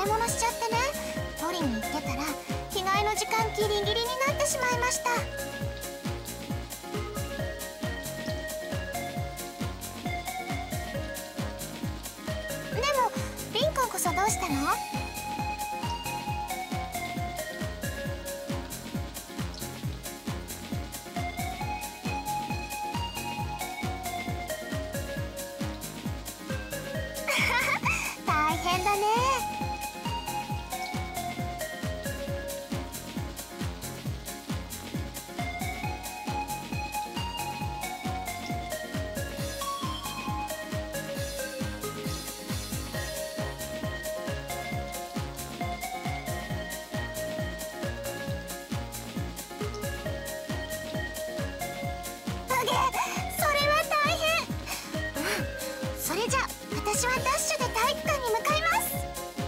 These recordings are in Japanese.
い物しちゃってね、取りに行ってたら着替えの時間ギリギリになってしまいました。でもりんくんこそどうしたの？大変だね。それじゃあ私はダッシュで体育館に向かいます。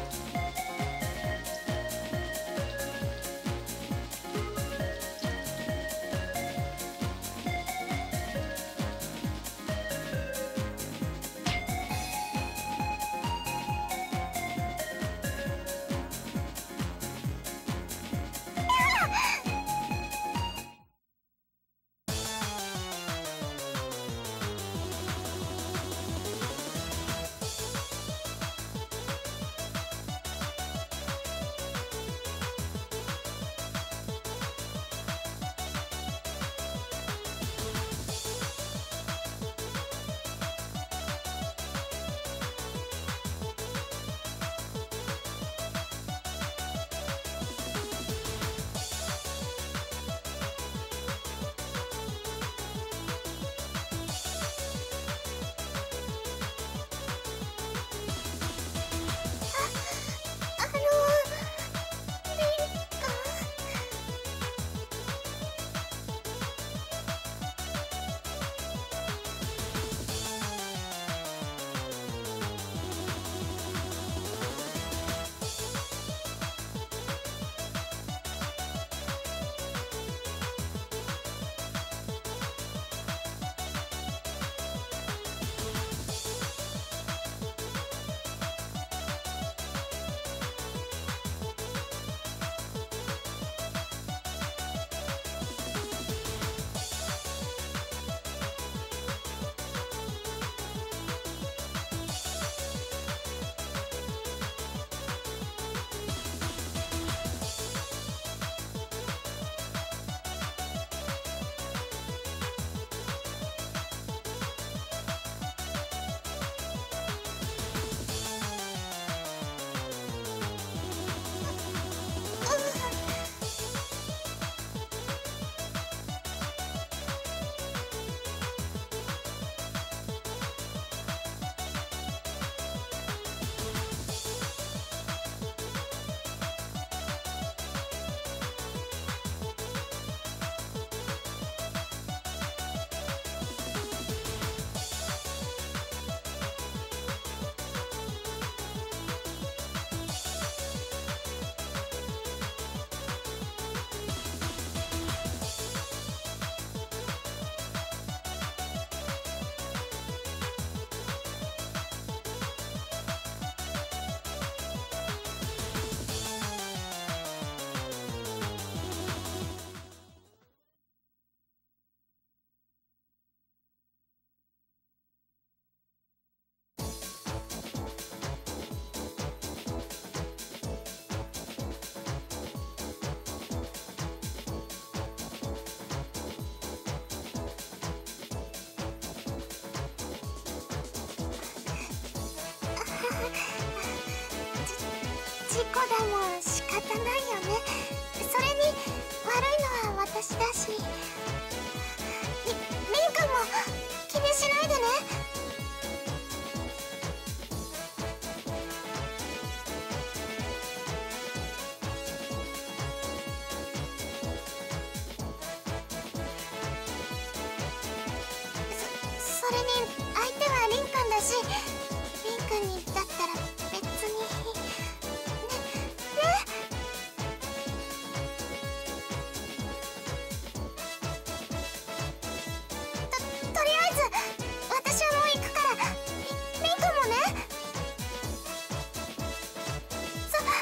事故だもん仕方ないよね。それに悪いのは私だし。りんくんも気にしないでね。それに相手はりんくんだし、りんくんにだったら別にとりあえず私はもう行くから、りんくんもね。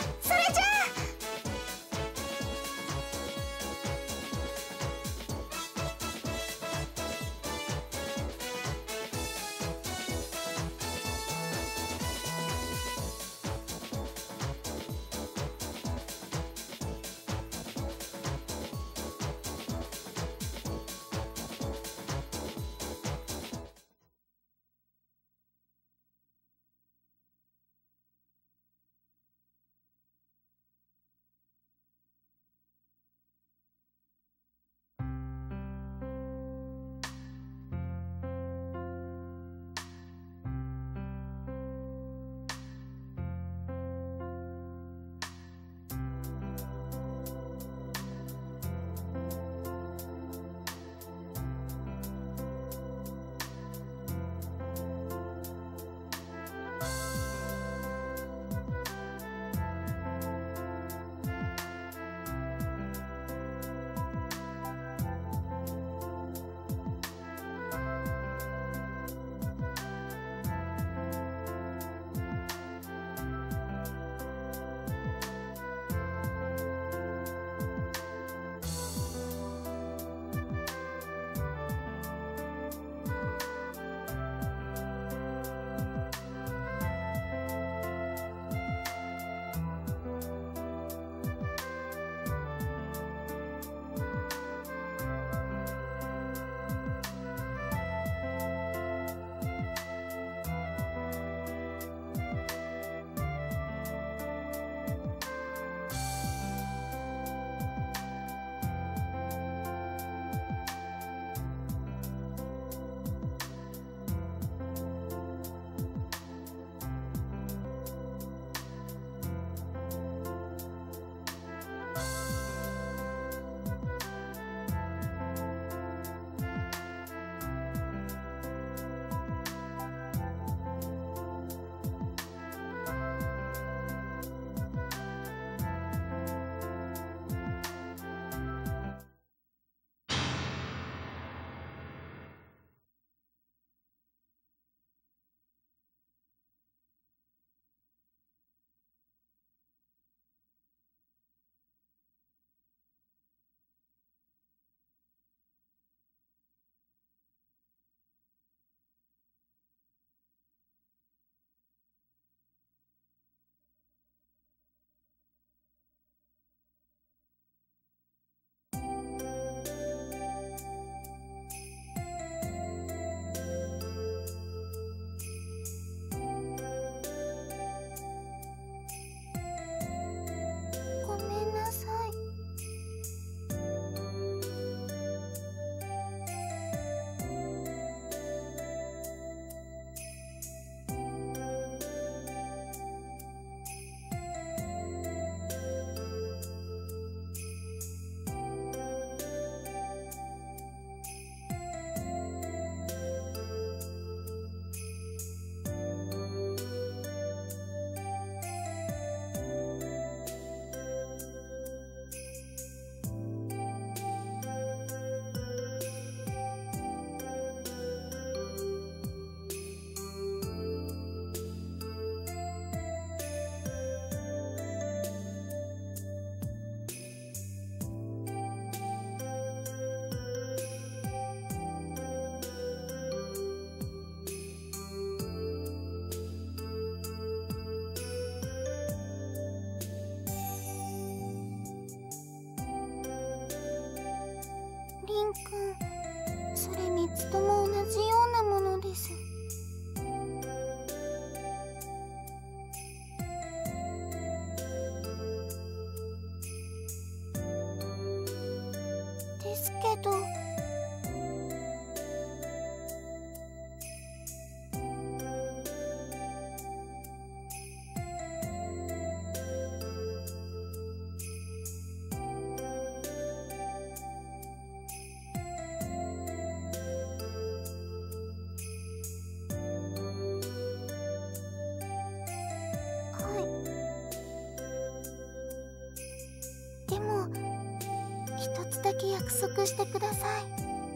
約束してください。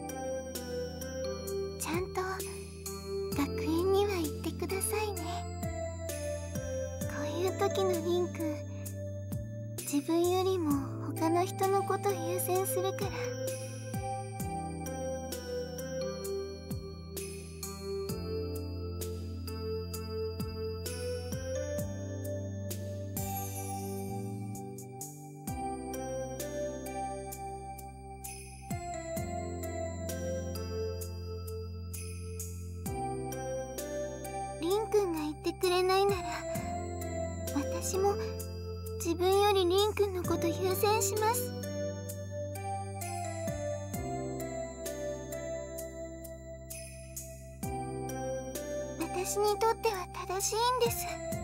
ちゃんと学園には行ってくださいね。こういう時のリンくん、自分よりも他の人のこと優先するから。リンくんが言ってくれないなら、私も自分よりリンくんのこと優先します。私にとっては正しいんです。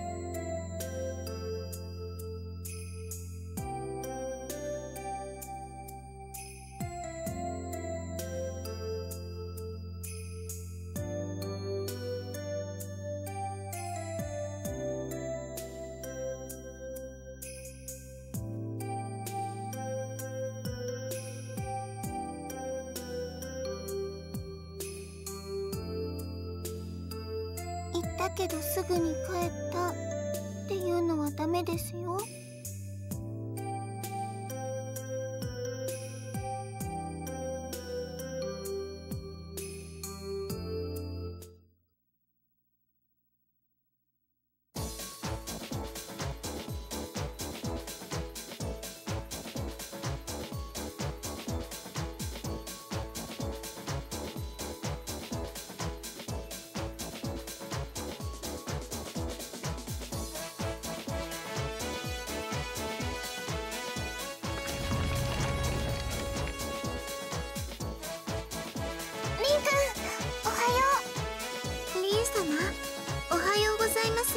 だけどすぐに帰ったっていうのはダメですよ。おはようございます。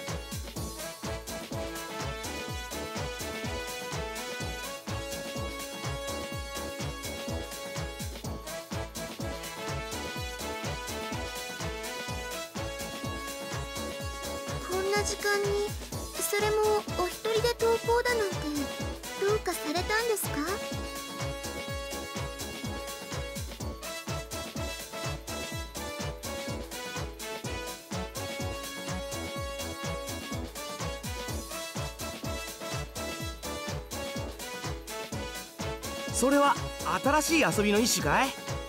こんな時間に、それもお一人で登校だなんてどうかされたんですか？ それは新しい遊びの一種かい？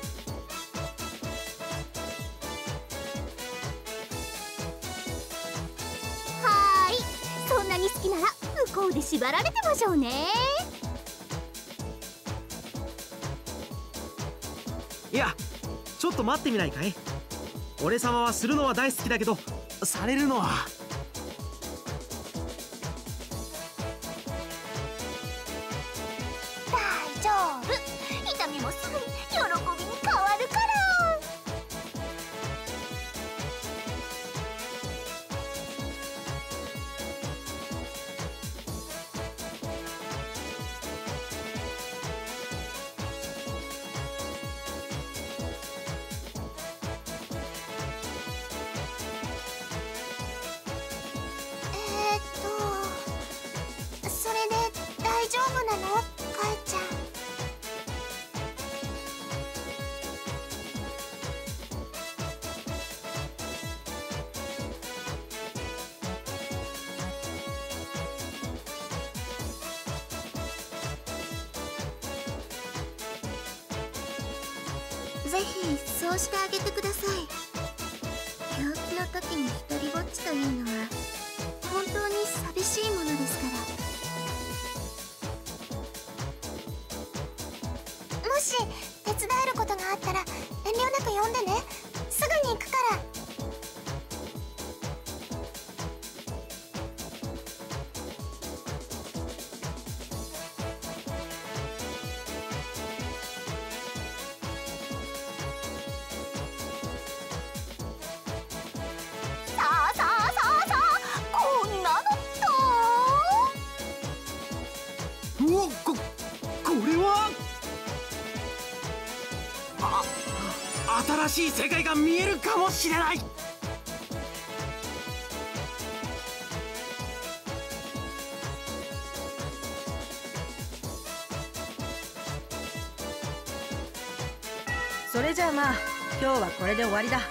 はーい、そんなに好きなら向こうで縛られてましょうね。 いや、ちょっと待ってみないかい？俺様はするのは大好きだけど、されるのは。 大丈夫、痛みもすぐに喜びに変わるから。 それで大丈夫なの？かえちゃん。ぜひそうしてあげてください。病気の時に一人ぼっちというのは本当に寂しいものですから。もし手伝えることがあったら遠慮なく呼んでね。すぐに行くから。 さあさあさあさあ、こんなのと。 うお、これは。新しい世界が見えるかもしれない。 じゃあまあ今日はこれで終わりだ。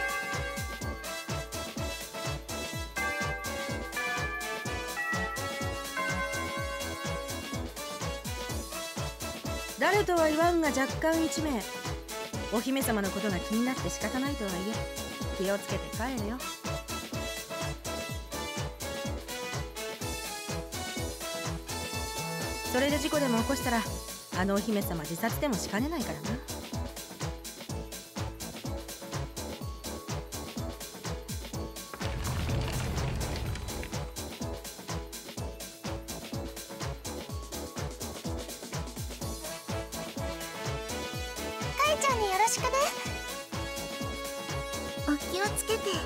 誰とは言わんが若干1名、お姫様のことが気になって仕方ないとはいえ気をつけて帰れよ。それで事故でも起こしたらあのお姫様自殺でもしかねないからな。 カイちゃんによろしくね。お気をつけて。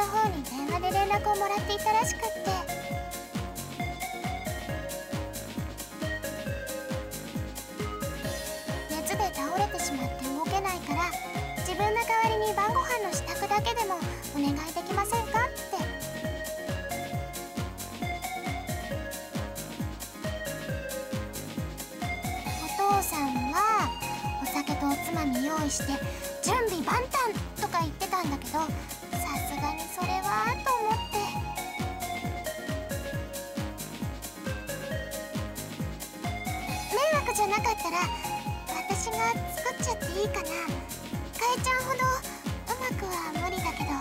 の方に電話で連絡をもらっていたらしくって、熱で倒れてしまって動けないから、自分の代わりに晩ご飯の支度だけでもお願いできませんかって。お父さんはお酒とおつまみ用意して準備万端とか言ってたんだけど、さすがにそれはと思って。迷惑じゃなかったら私が作っちゃっていいかな。かえちゃんほどうまくは無理だけど。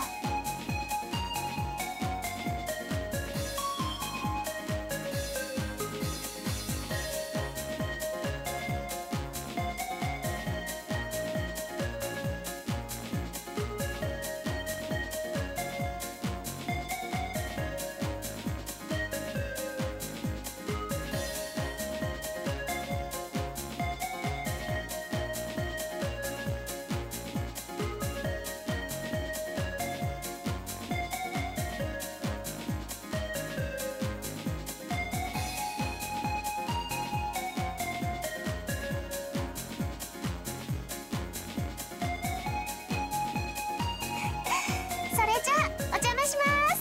それじゃあお邪魔します。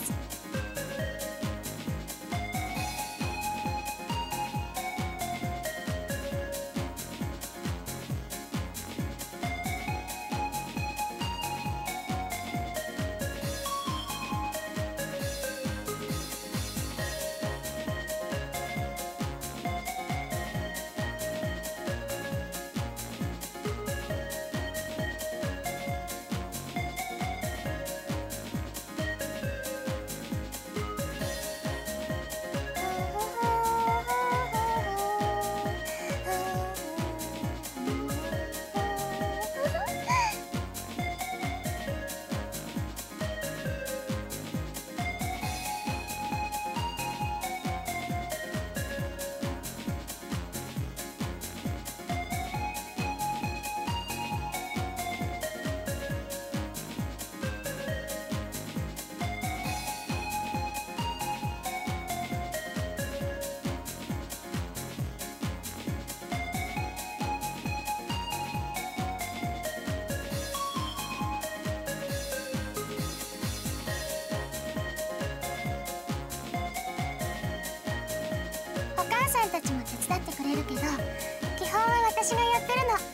お母さんたちも手伝ってくれるけど、基本は私がやってるの。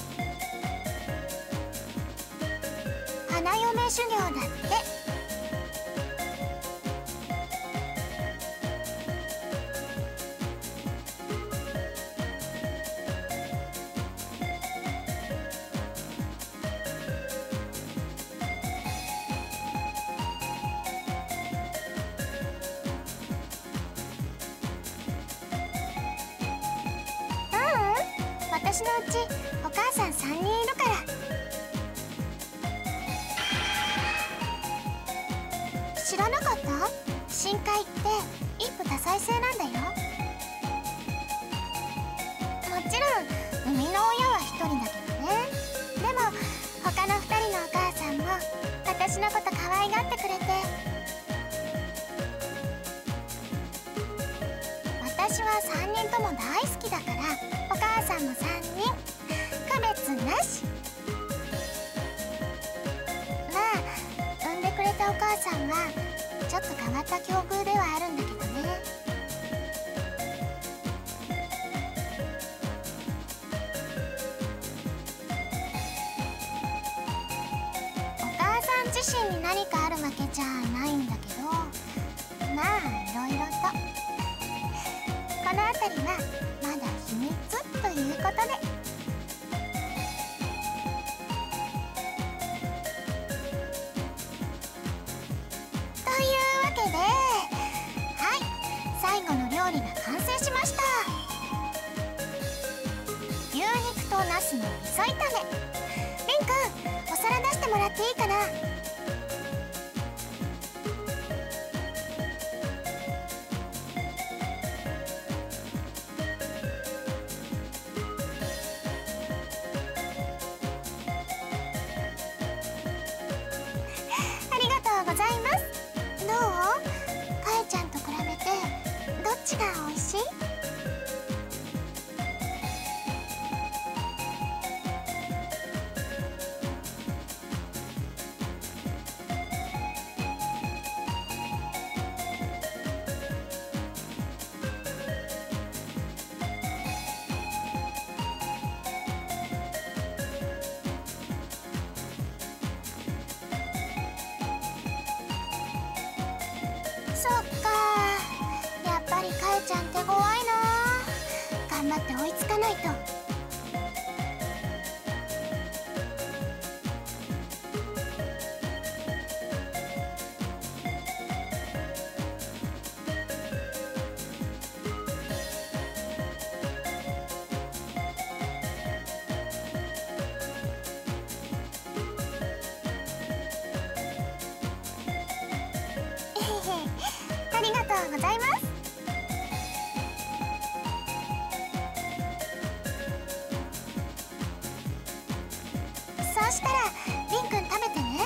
花嫁修行だって。私のうちお母さん3人いるから。知らなかった？深海って一夫多妻制なんだよ。もちろん生みの親は1人だけどね。でも他の2人のお母さんも私のこと可愛がってくれて、私は3人とも大好きだから、お母さんも3人区別なし。まあ産んでくれたお母さんはちょっと変わった境遇ではあるんだけどね。お母さん自身に何かあるわけじゃないんだけど、まあいろいろとこの辺りはまだ秘密ということで。というわけで、はい、最後の料理が完成しました。牛肉とナスの味噌炒め。りんくん、お皿出してもらっていいかな。ありがとうございます。 ちが美味しい？そっか、やっぱりかえちゃん手強いな。頑張って追いつかないと。ありがとうございます。そうしたらりんくん食べてね。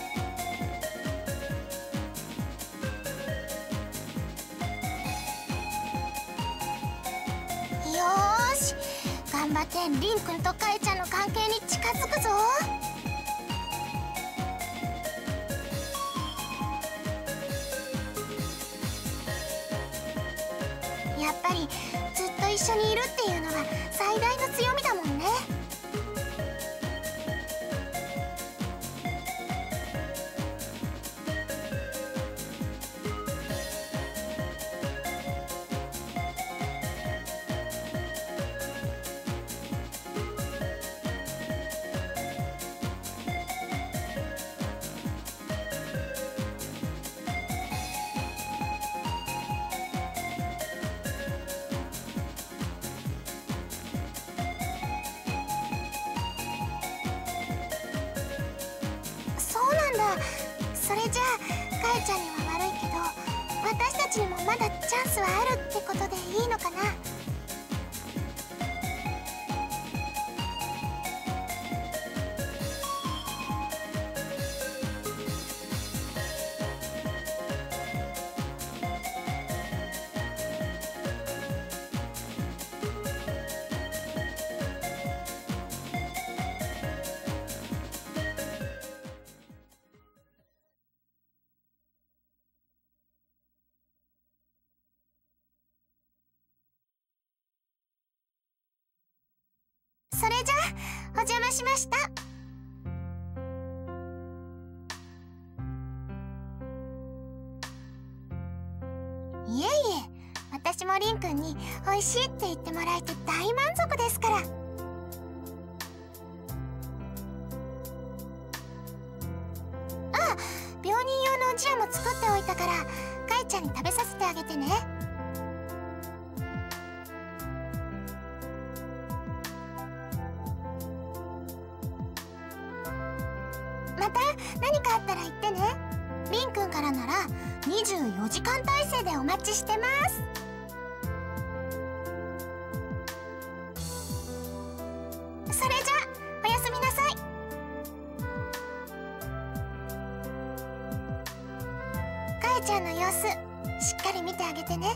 よーし、頑張ってりんくんとかえちゃんの関係に近づくぞ。やっぱりずっと一緒にいるっていうのは最大の強みだもんね。そうなんだ。それじゃあかえちゃんには悪いけど、私たちにもまだチャンスはあるってことでいいのかな。それじゃあお邪魔しました。いえいえ、私もりんくんに美味しいって言ってもらえて大満足ですから。病人用のおじやも作っておいたから、かえちゃんに食べさせてあげてね。また何かあったら言ってね。りんくんからなら24時間体制でお待ちしてます。それじゃあおやすみなさい。かえちゃんの様子しっかり見てあげてね。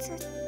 ずっと